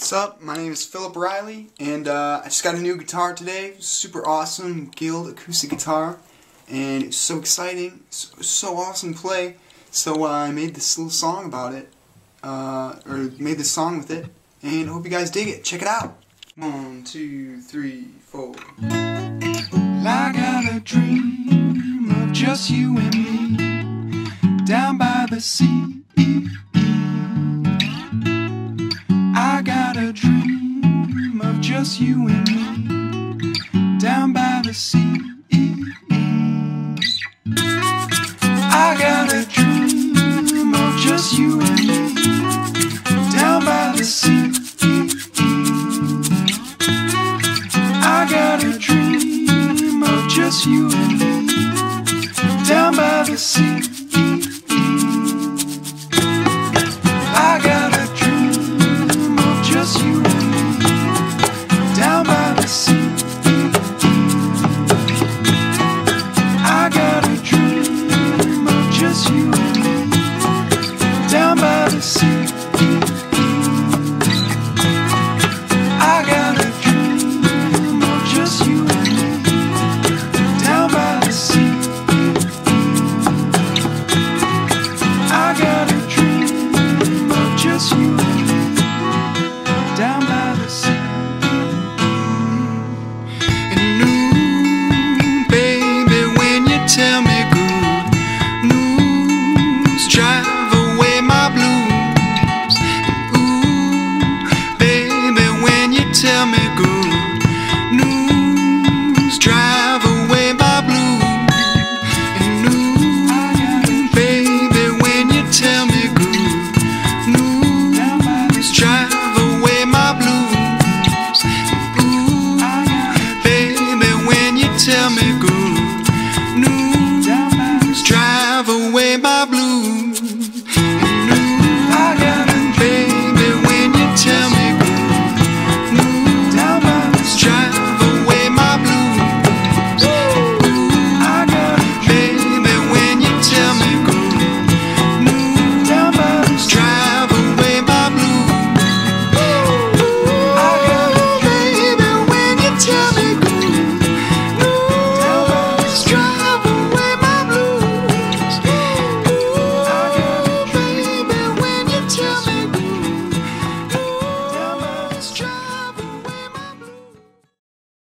What's up? My name is Philip Riley, and I just got a new guitar today. Super awesome Guild acoustic guitar, and it's so exciting, so awesome to play. So I made this little song about it, or made this song with it, and I hope you guys dig it. Check it out. 1, 2, 3, 4. I got a dream of just you and me down by the sea. I got a dream of just you and me down by the sea. I got a dream of just you and me down by the sea. I got a dream of just you and me down by the sea. I got a dream of just you and me down by the sea. I got a dream of just you and me down by the sea. I got a dream of just you and me down by the sea. I got a dream of just you and me down by the sea. And ooh, baby, when you tell me good news, drive away my blues. And ooh, baby, when you tell me good news, drive away my blues. And ooh, baby, when you tell me good news, drive away my blues. Ooh, baby, when you tell me good news, drive away my blues.